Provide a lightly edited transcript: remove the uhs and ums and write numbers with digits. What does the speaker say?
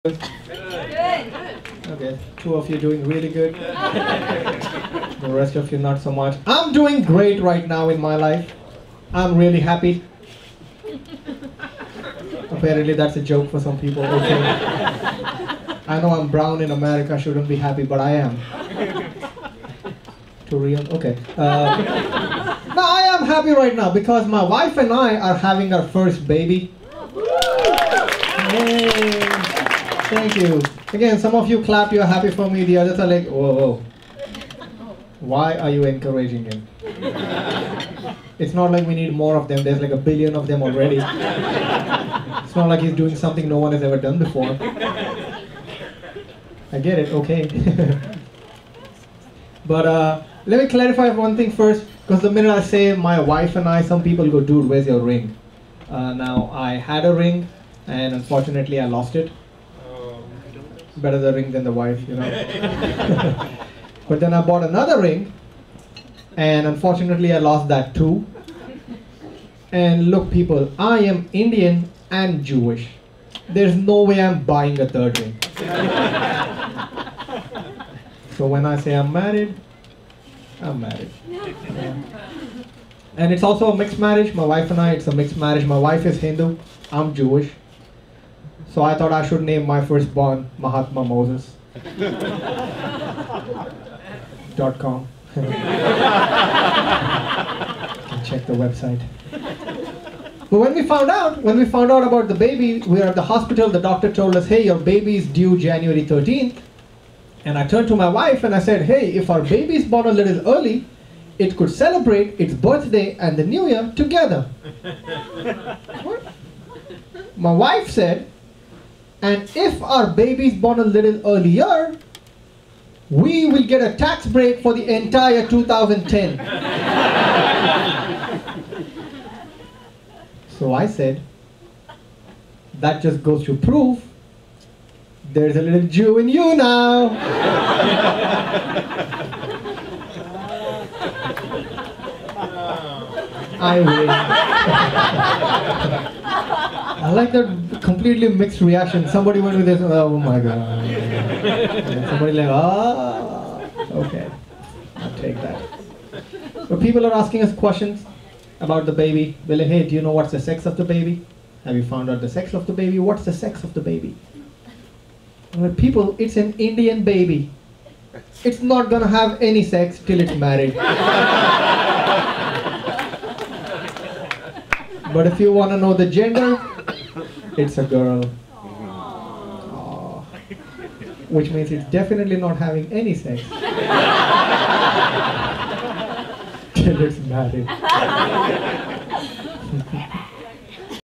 Good. Okay, two of you doing really good. The rest of you not so much. I'm doing great right now in my life. I'm really happy. Apparently that's a joke for some people. Okay. I know I'm brown in America, shouldn't be happy, but I am. Too real? Okay. No, I am happy right now because my wife and I are having our first baby. Yay. Thank you. Again, some of you clap, you're happy for me. The others are like, whoa, whoa. Why are you encouraging him? It's not like we need more of them. There's like 1 billion of them already. It's not like he's doing something no one has ever done before. I get it, okay. But let me clarify one thing first, because the minute I say my wife and I, some people go, dude, where's your ring? Now, I had a ring, and unfortunately I lost it. Better the ring than the wife, you know. But then I bought another ring, and unfortunately I lost that too. And look people, I am Indian and Jewish. There's no way I'm buying a third ring. So when I say I'm married, I'm married. Yeah. And it's also a mixed marriage. My wife and I, it's a mixed marriage. My wife is Hindu, I'm Jewish. So I thought I should name my firstborn Mahatma Moses. .com. You can check the website. But when we found out about the baby, we were at the hospital. The doctor told us, hey, your baby is due January 13th. And I turned to my wife and I said, hey, if our baby is born a little early, it could celebrate its birthday and the New Year together. What? My wife said, and if our baby is born a little earlier, we will get a tax break for the entire 2010. So I said, that just goes to prove there's a little Jew in you now. I win. I like that completely mixed reaction. Somebody went with this, oh my god. And somebody like, ah, okay, I'll take that. But people are asking us questions about the baby. They're like, hey, do you know what's the sex of the baby? Have you found out the sex of the baby? What's the sex of the baby? I'm like, people, it's an Indian baby. It's not gonna have any sex till it's married. But if you want to know the gender, it's a girl. Aww. Which means it's definitely not having any sex till it's married.